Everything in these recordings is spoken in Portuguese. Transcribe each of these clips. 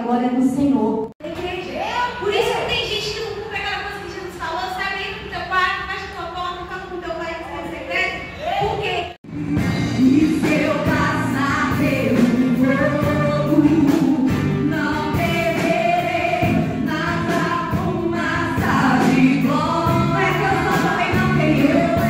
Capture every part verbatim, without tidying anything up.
glória do Senhor. Por isso que tem gente que não cumpre aquela coisa que Jesus falou, sai dentro do teu quarto, fecha tua porta, fala com teu pai que tem segredo. Por quê? E se eu passar pelo fogo, não temerei nada, uma de glória que eu só também não tenho.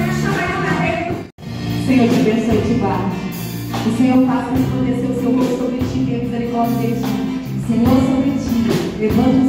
Senhor, te abençoe e te guarde. O Senhor faça resplandecer o seu rosto sobre ti, tenha misericórdia de ti. Senhor, sobre ti, levanta